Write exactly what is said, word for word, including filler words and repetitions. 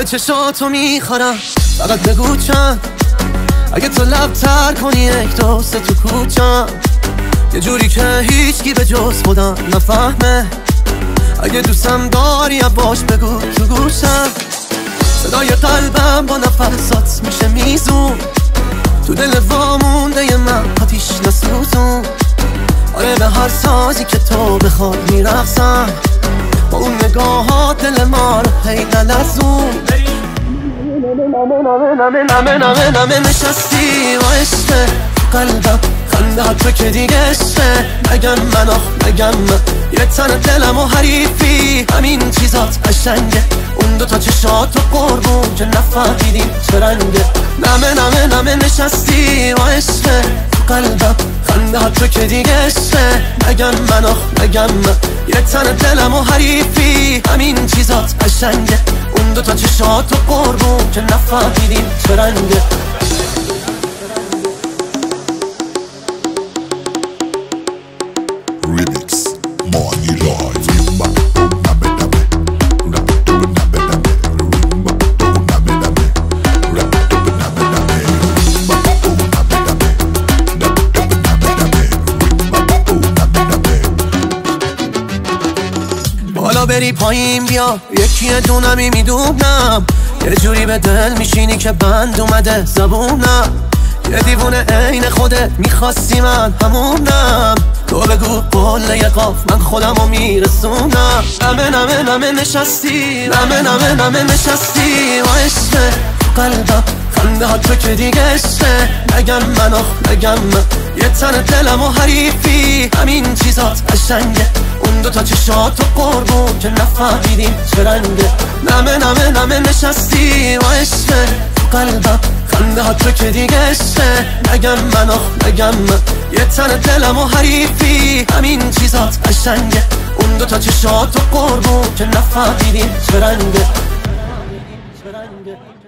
آب چشاتو میخورم، فقط بگو چند. اگه تو لب تر کنی یک دوست تو کوچم، یه جوری که هیچکی به جز خودم نفهمه. اگه دوستم داری باش بگو تو گوشم. صدای قلبم با نفسات میشه میزون، تو دل وامونده ی من آتیش نسوزون. آره به هر سازی که تو بخواد میرقصم، با اون نگاهات دل ما رو هی نلرزون. نمه نمه نمه نمه نمه نشستی و عشقه قلبم، خنده تو که دیگه عشقه. نگم من آخ نگم من، یه تن دلم و حریفی، همین چیزات قشنگه. اون دوتا چشات و قربون که نفهمیدیم چه رنگه. نمه نمه نمه نشستی و عشقه قلبم، خنده تو که دیگه عشقه. نگم من آخ نگم من، یه تن دلم و حریفی، همین چیزات قشنگه. اون دوتا چشات و قربون که نفهمیدیم چه رنگه. Remix Money Live. بالا بری پایین بیا، یکی دونمی میدونم. یه جوری به دل میشینی که بند اومده زبونم. یه دیوونه عین خودت میخواستی من همونم. تو بگو قول یه قاف من خودمو میرسونم. نمه نمه نمه نشستی، نمه نمه نمه نشستی و عشقه قلبم، خنده ها تو که دیگه عشقه. نگم من آخ نگم من، یه تن دلم و حریفی، همین چیزات قشنگه. اون دوتا چشات و قربون که نفهمیدیم چه رنگه. نمه نمه نمه نشستی و عشقه قلبم، خنده ها تو که دیگه عشقه. نگم من آخ نگم من، یه تن دلم و حریفی، همین چیزات قشنگه. اون دوتا چشات و قربون که نفهمیدیم چه رنگه.